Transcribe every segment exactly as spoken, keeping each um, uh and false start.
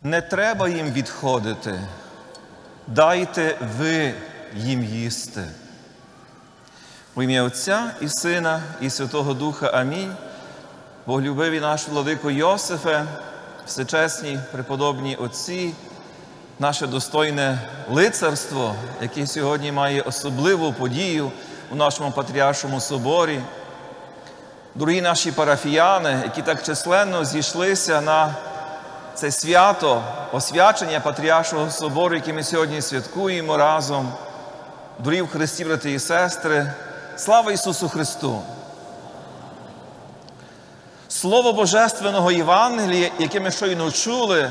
Не треба їм відходити, дайте ви їм їсти. У ім'я Отця і Сина, і Святого Духа. Амінь. Боголюбивий наш владико Йосифе, всечесні преподобні отці, наше достойне лицарство, яке сьогодні має особливу подію у нашому Патріаршому соборі, дорогі наші парафіяни, які так численно зійшлися на це свято освячення Патріаршого собору, яке ми сьогодні святкуємо разом. Дорогі в Христі, брати і сестри, слава Ісусу Христу! Слово Божественного Євангелія, яке ми щойно чули,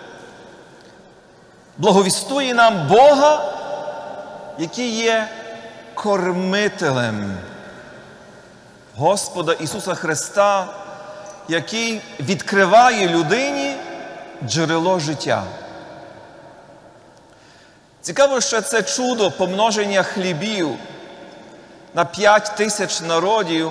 благовістує нам Бога, який є кормителем Господа Ісуса Христа, який відкриває людині джерело життя. Цікаво, що це чудо помноження хлібів на п'ять тисяч народів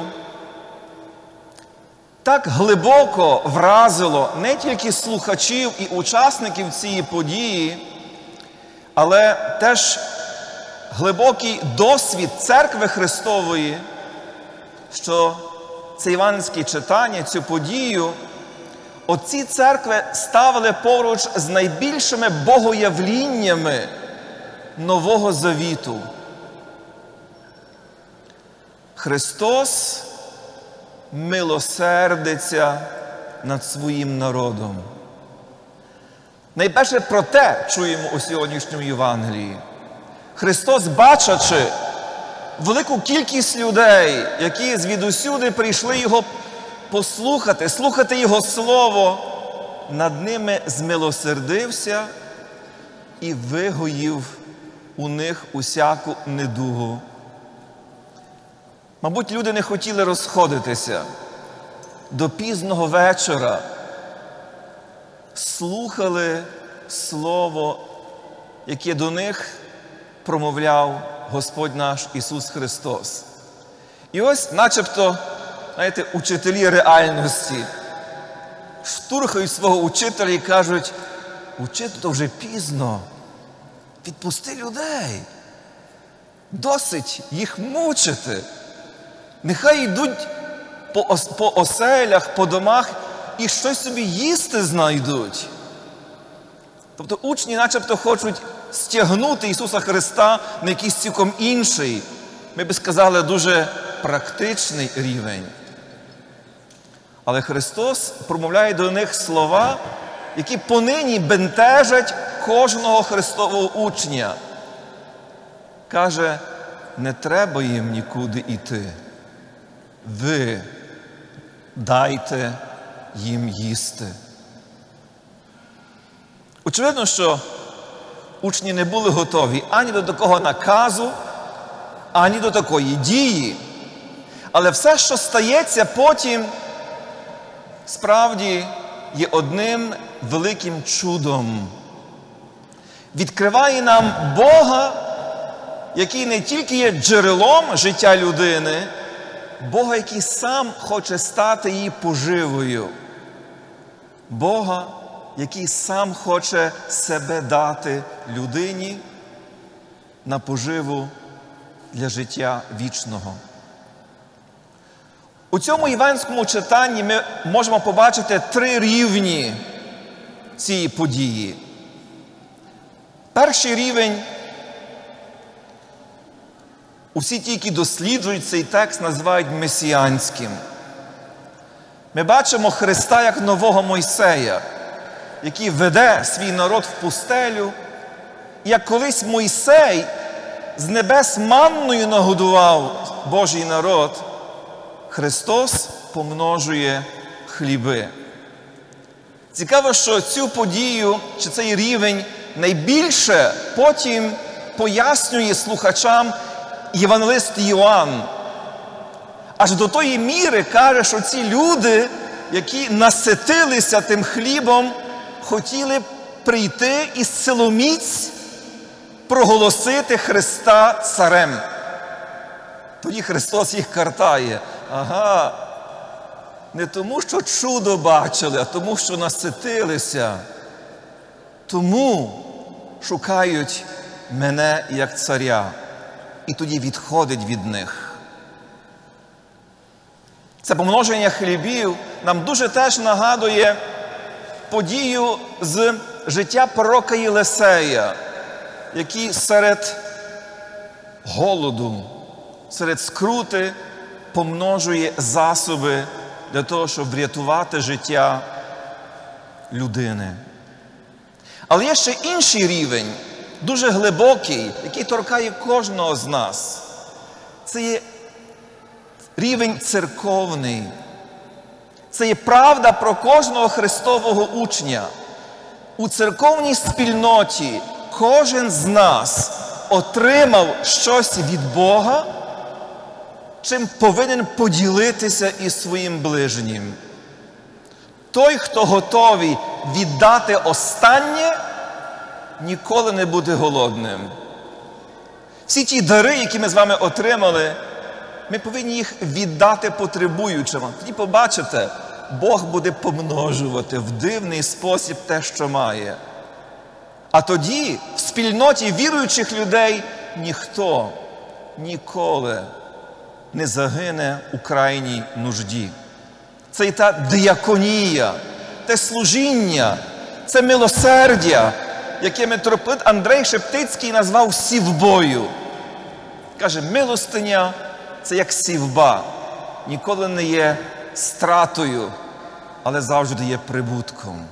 так глибоко вразило не тільки слухачів і учасників цієї події, але теж глибокий досвід Церкви Христової, що це євангельське читання, цю подію, отці церкви ставили поруч з найбільшими богоявліннями Нового Завіту. Христос милосердиться над своїм народом. Найперше про те чуємо у сьогоднішньому Євангелії. Христос, бачачи велику кількість людей, які звідусюди прийшли Його послухати, слухати Його Слово, над ними змилосердився і вигоїв у них усяку недугу. Мабуть, люди не хотіли розходитися. До пізного вечора слухали Слово, яке до них промовляв Господь наш Ісус Христос. І ось, начебто, знаєте, учителі реальності штурхають свого учителя і кажуть: «Учитель, то вже пізно, відпусти людей, досить їх мучити. Нехай йдуть по, ос, по оселях, по домах і щось собі їсти знайдуть». Тобто учні начебто хочуть стягнути Ісуса Христа на якийсь цілком інший, ми би сказали, дуже практичний рівень. Але Христос промовляє до них слова, які понині бентежать кожного Христового учня. Каже: не треба їм нікуди йти. Ви дайте їм їсти. Очевидно, що учні не були готові ані до такого наказу, ані до такої дії. Але все, що стається потім, справді є одним великим чудом. Відкриває нам Бога, який не тільки є джерелом життя людини, Бога, який сам хоче стати її поживою. Бога, який сам хоче себе дати людині на поживу для життя вічного. У цьому євангельському читанні ми можемо побачити три рівні цієї події. Перший рівень, усі ті, які досліджують цей текст, називають месіанським. Ми бачимо Христа як нового Мойсея, який веде свій народ в пустелю. І як колись Мойсей з небес манною нагодував Божий народ, Христос помножує хліби. Цікаво, що цю подію, чи цей рівень найбільше потім пояснює слухачам євангелист Йоанн. Аж до тої міри каже, що ці люди, які наситилися тим хлібом, хотіли прийти і силоміць проголосити Христа царем. Тоді Христос їх картає. Ага, не тому, що чудо бачили, а тому, що наситилися. Тому шукають мене як царя, і тоді відходить від них. Це помноження хлібів нам дуже теж нагадує подію з життя пророка Єлисея, який серед голоду, серед скрути помножує засоби для того, щоб врятувати життя людини. Але є ще інший рівень, дуже глибокий, який торкає кожного з нас. Це є рівень церковний. Це є правда про кожного Христового учня. У церковній спільноті кожен з нас отримав щось від Бога, чим повинен поділитися із своїм ближнім. Той, хто готовий віддати останнє, ніколи не буде голодним. Всі ті дари, які ми з вами отримали, ми повинні їх віддати потребуючим. Тоді побачите, Бог буде помножувати в дивний спосіб те, що має. А тоді в спільноті віруючих людей ніхто ніколи не загине у крайній нужді. Це і та діаконія, те служіння, це милосердя, яке митрополит Андрей Шептицький назвав сівбою. Каже, милостиня – це як сівба, ніколи не є стратою, але завжди є прибутком.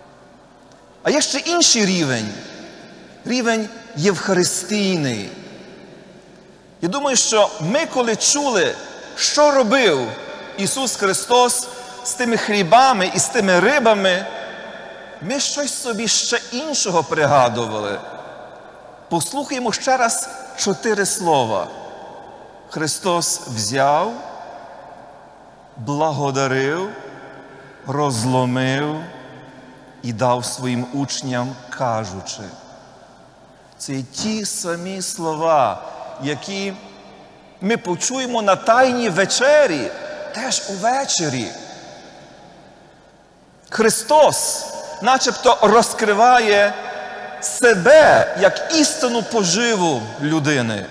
А є ще інший рівень, рівень євхаристійний. Я думаю, що ми, коли чули, що робив Ісус Христос з тими хлібами і з тими рибами, ми щось собі ще іншого пригадували. Послухаємо ще раз чотири слова. Христос взяв, благодарив, розломив і дав своїм учням, кажучи. Це ті самі слова, які ми почуємо на Тайній вечері, теж увечері. Христос начебто розкриває себе як істинну поживу людини.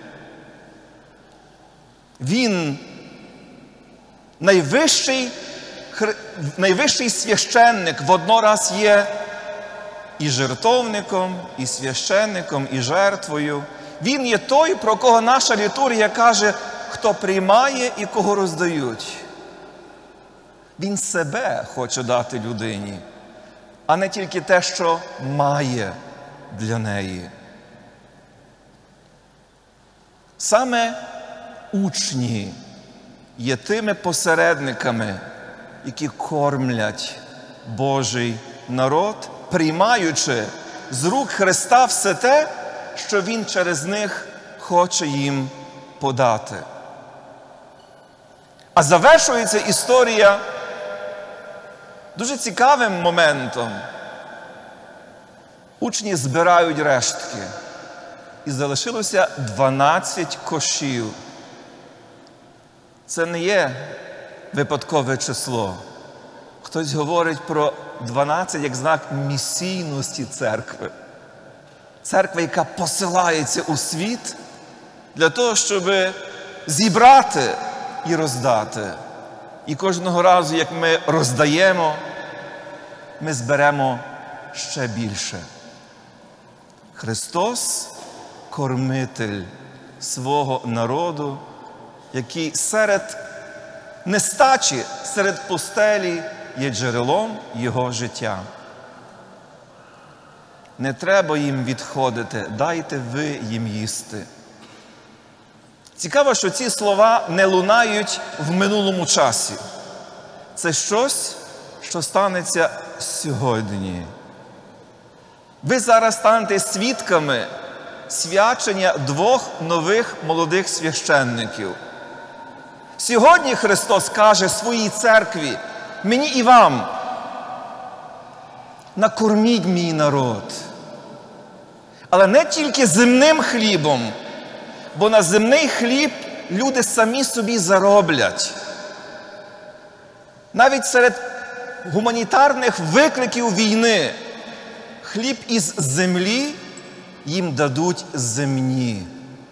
Він найвищий, найвищий священник, воднораз є і жертовником, і священником, і жертвою. Він є той, про кого наша літургія каже, хто приймає і кого роздають. Він себе хоче дати людині, а не тільки те, що має для неї. Саме учні є тими посередниками, які кормлять Божий народ, приймаючи з рук Христа все те, що Він через них хоче їм подати. А завершується історія дуже цікавим моментом. Учні збирають рештки. І залишилося дванадцять кошів. Це не є випадкове число. Хтось говорить про дванадцять як знак місійності церкви. Церква, яка посилається у світ для того, щоб зібрати і роздати. І кожного разу, як ми роздаємо, ми зберемо ще більше. Христос – кормитель свого народу, який серед нестачі, серед пустелі є джерелом його життя. Не треба їм відходити, дайте ви їм їсти. Цікаво, що ці слова не лунають в минулому часі. Це щось, що станеться сьогодні. Ви зараз станете свідками свячення двох нових молодих священників. Сьогодні Христос каже своїй церкві, мені і вам, накорміть мій народ. Але не тільки земним хлібом, бо на земний хліб люди самі собі зароблять. Навіть серед гуманітарних викликів війни хліб із землі їм дадуть земні.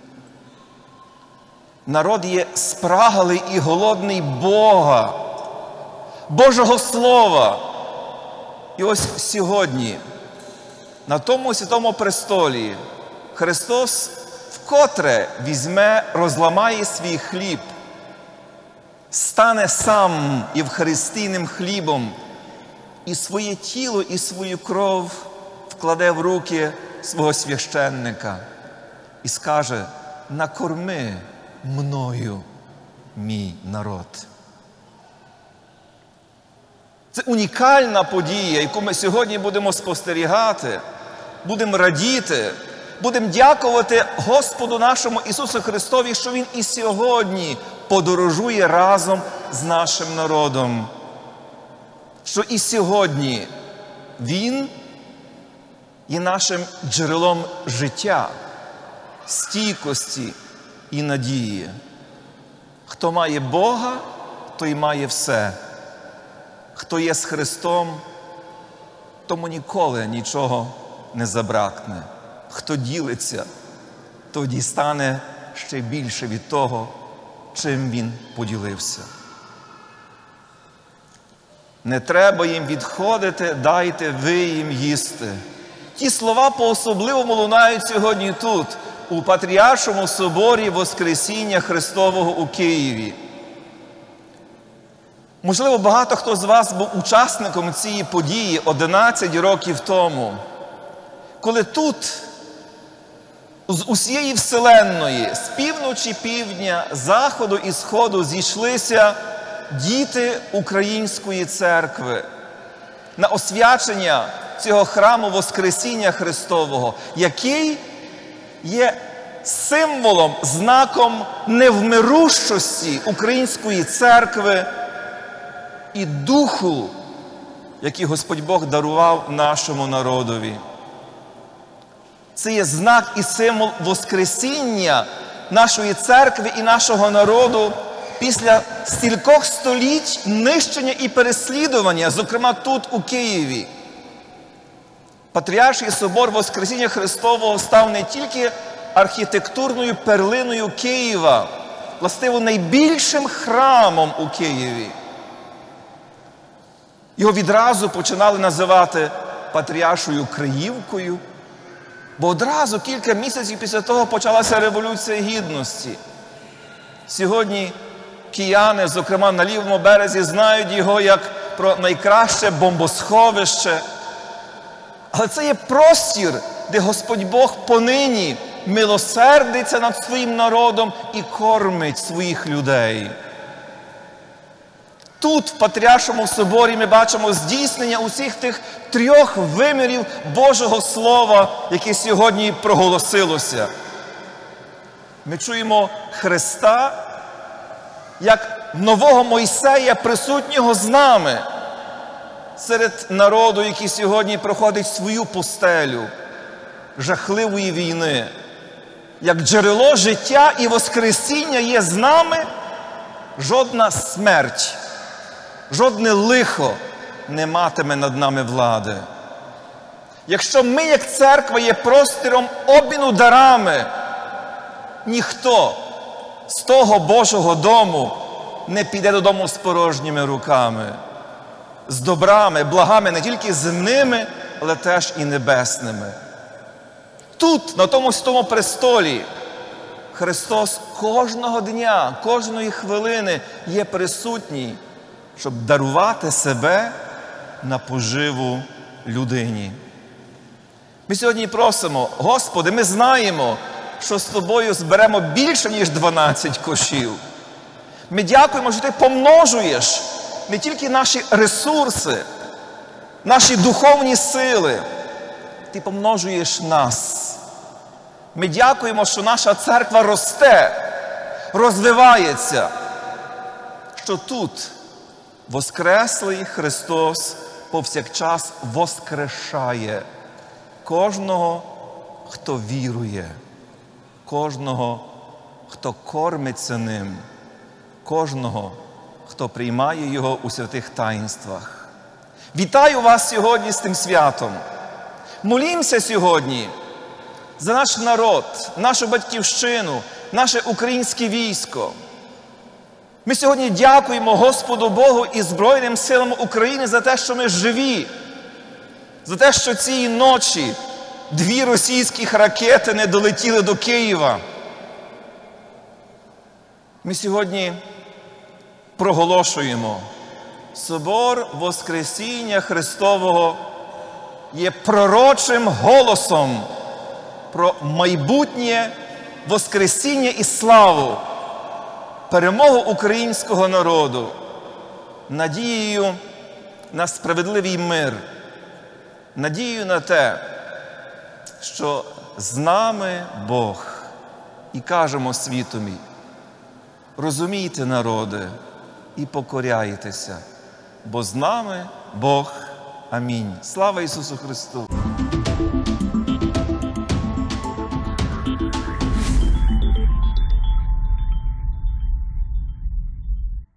Народ є спраглий і голодний Бога, Божого Слова. І ось сьогодні на тому святому престолі Христос вкотре візьме, розламає свій хліб, стане сам євхаристійним хлібом і своє тіло, і свою кров вкладе в руки свого священника і скаже: накорми мною мій народ. Це унікальна подія, яку ми сьогодні будемо спостерігати, будемо радіти, будемо дякувати Господу нашому Ісусу Христові, що Він і сьогодні подорожує разом з нашим народом. Що і сьогодні Він є нашим джерелом життя, стійкості і надії. Хто має Бога, той має все. Хто є з Христом, тому ніколи нічого не забракне. Хто ділиться, то дістане ще більше від того, чим він поділився. Не треба їм відходити, дайте ви їм їсти. Ті слова по-особливому лунають сьогодні тут, у Патріаршому соборі Воскресіння Христового у Києві. Можливо, багато хто з вас був учасником цієї події одинадцять років тому, коли тут, з усієї вселенної, з півночі, півдня, заходу і сходу зійшлися діти Української церкви на освячення цього храму Воскресіння Христового, який є символом, знаком невмирущості Української церкви і духу, який Господь Бог дарував нашому народові. Це є знак і символ Воскресіння нашої церкви і нашого народу після стількох століть нищення і переслідування, зокрема тут, у Києві. Патріарший собор Воскресіння Христового став не тільки архітектурною перлиною Києва, властиво найбільшим храмом у Києві. Його відразу починали називати Патріаршою Криївкою, бо одразу кілька місяців після того почалася Революція Гідності. Сьогодні кияни, зокрема на лівому березі, знають його як про найкраще бомбосховище. Але це є простір, де Господь Бог понині милосердиться над своїм народом і кормить своїх людей. Тут, в Патріаршому соборі, ми бачимо здійснення усіх тих трьох вимірів Божого Слова, яке сьогодні проголосилося. Ми чуємо Христа як нового Мойсея, присутнього з нами, серед народу, який сьогодні проходить свою пустелю жахливої війни. Як джерело життя і воскресіння є з нами, жодна смерть, жодне лихо не матиме над нами влади. Якщо ми, як церква, є простором обміну дарами, ніхто з того Божого дому не піде додому з порожніми руками, з добрами, благами не тільки земними, але теж і небесними. Тут, на тому святому престолі, Христос кожного дня, кожної хвилини є присутній, щоб дарувати себе на поживу людині. Ми сьогодні просимо: Господи, ми знаємо, що з Тобою зберемо більше, ніж дванадцять кошів. Ми дякуємо, що Ти помножуєш не тільки наші ресурси, наші духовні сили, Ти помножуєш нас. Ми дякуємо, що наша церква росте, розвивається, що тут Воскреслий Христос повсякчас воскрешає кожного, хто вірує, кожного, хто кормиться ним, кожного, хто приймає його у святих таїнствах. Вітаю вас сьогодні з тим святом. Молімося сьогодні за наш народ, нашу батьківщину, наше українське військо. Ми сьогодні дякуємо Господу Богу і Збройним силам України за те, що ми живі, за те, що цієї ночі дві російських ракети не долетіли до Києва. Ми сьогодні проголошуємо: Собор Воскресіння Христового є пророчим голосом про майбутнє Воскресіння і славу, перемогу українського народу, надією на справедливий мир, надією на те, що з нами Бог. І кажемо світові: розумійте, народи, і покоряйтеся, бо з нами Бог. Амінь. Слава Ісусу Христу!